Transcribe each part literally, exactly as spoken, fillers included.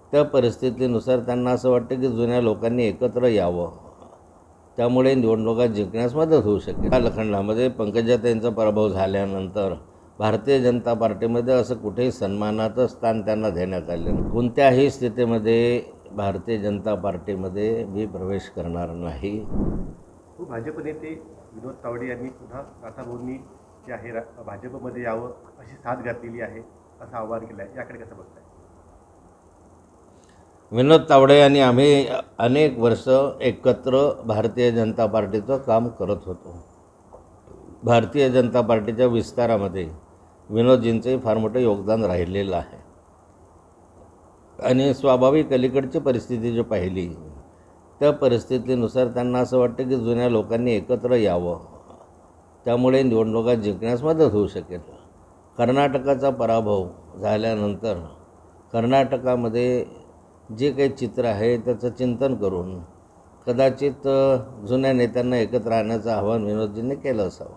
त्या परिस्थितीनुसार त्यांना असं वाटतं की जुन्या लोकांनी एकत्र यावं, त्यामुळे निवडणुका जिंकण्यास मदत होऊ शकेल. कालखंडामध्ये पंकजाताईंचा पराभव झाल्यानंतर भारतीय जनता पार्टीमध्ये असं कुठेही सन्मानाचं स्थान त्यांना देण्यात आले नाही. कोणत्याही स्थितीमध्ये भारतीय जनता पार्टीमध्ये मी प्रवेश करणार नाही. भाजप नेते विनोद तावडे यांनी पुन्हा नाथाभाऊंनी जे आहे रा- भाजपमध्ये यावं अशी साथ घातलेली आहे, असं आवाहन केलं आहे. याकडे कसं बघताय? विनोद तावडे यांनी आम्ही अनेक वर्ष एकत्र भारतीय जनता पार्टीचं काम करत होतो. भारतीय जनता पार्टीच्या विस्तारामध्ये विनोदजींचंही फार मोठं योगदान राहिलेलं आहे आणि स्वाभाविक अलीकडची परिस्थिती जी पाहिली त्या परिस्थितीनुसार त्यांना असं वाटतं की जुन्या लोकांनी एकत्र यावं, त्यामुळे निवडणुका जिंकण्यास मदत होऊ शकेल. कर्नाटकाचा पराभव झाल्यानंतर कर्नाटकामध्ये जे काही चित्र आहे त्याचं चिंतन करून कदाचित जुन्या नेत्यांना एकत्र राहण्याचं आवाहन विनोदजींनी केलं असावं.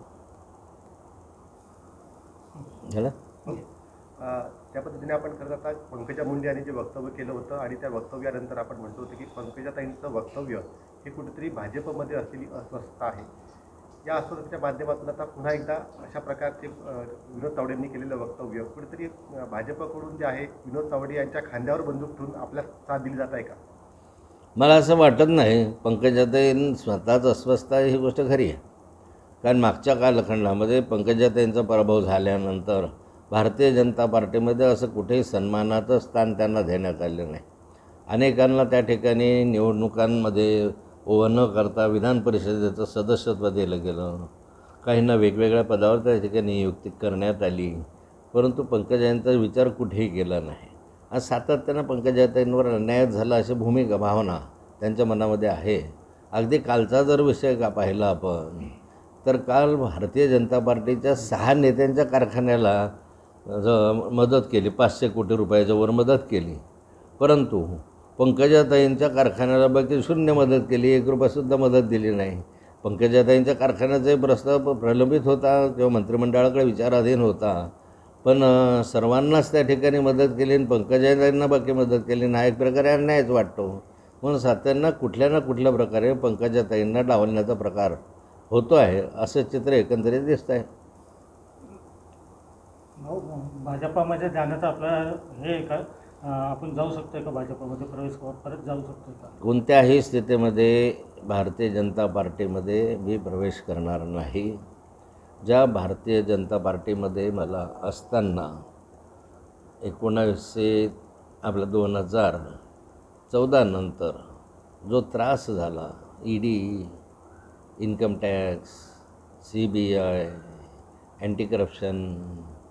झालं? अं, त्या पद्धतीने आपण करत आता पंकजा मुंडे यांनी जे वक्तव्य केलं होतं आणि त्या वक्तव्यानंतर आपण म्हणतो होतो की पंकजाताईंचं वक्तव्य हे कुठेतरी भाजपमध्ये असलेली अस्वस्थता आहे. या अस्वस्थतेच्या माध्यमातून आता पुन्हा एकदा अशा प्रकारचे अं, विनोद तावडेंनी केलेलं वक्तव्य कुठेतरी अं, भाजपकडून जे आहे विनोद तावडे यांच्या खांद्यावर बंदूक ठेवून आपल्या साथ दिली जात आहे का? मला असं वाटत नाही. पंकजाताईं स्वतःच अस्वस्थ आहे ही गोष्ट खरी आहे, कारण मागच्या कालखंडामध्ये पंकजाताईंचा पराभव झाल्यानंतर भारतीय जनता पार्टीमध्ये असं कुठेही सन्मानाचं स्थान त्यांना देण्यात आलं नाही. अनेकांना त्या ठिकाणी निवडणुकांमध्ये उभं न करता विधान परिषदेचं सदस्यत्व दिलं गेलं. काहींना वेगवेगळ्या पदावर त्या ठिकाणी नियुक्ती करण्यात आली, परंतु पंकजाताईंचा विचार कुठेही केला नाही. आज सातत्यानं पंकजाताईंवर अन्याय झाला अशी भूमिका भावना त्यांच्या मनामध्ये आहे. अगदी कालचा जर विषय का पाहिला आपण तर काल भारतीय जनता पार्टीच्या सहा नेत्यांच्या कारखान्याला ज मदत केली, पाचशे कोटी रुपयाच्या वर मदत केली, परंतु पंकजाताईंच्या कारखान्याला बाकी शून्य मदत केली, एक रुपयासुद्धा मदत दिली नाही. पंकजाताईंच्या कारखान्याचाही प्रस्ताव प्रलंबित होता किंवा मंत्रिमंडळाकडे विचाराधीन होता, पण सर्वांनाच त्या ठिकाणी मदत केली आणि पंकजाताईंना बाकी मदत केली नाही. एक प्रकारे अन्यायच वाटतो. म्हणून सात्यांना कुठल्या ना कुठल्या प्रकारे पंकजाताईंना डावलण्याचा प्रकार होतो आहे असं चित्र एकंदरीत दिसतं आहे. भाजपामध्ये जाण्याचं आपलं हे का आपण जाऊ शकतो का? भाजपामध्ये प्रवेश परत जाऊ शकतो का? कोणत्याही स्थितीमध्ये भारतीय जनता पार्टीमध्ये मी प्रवेश करणार नाही. ज्या भारतीय जनता पार्टीमध्ये मला असताना एकोणावीसशे आपलं दोन हजार चौदा नंतर जो त्रास झाला, E D, income tax, C B I, anti corruption,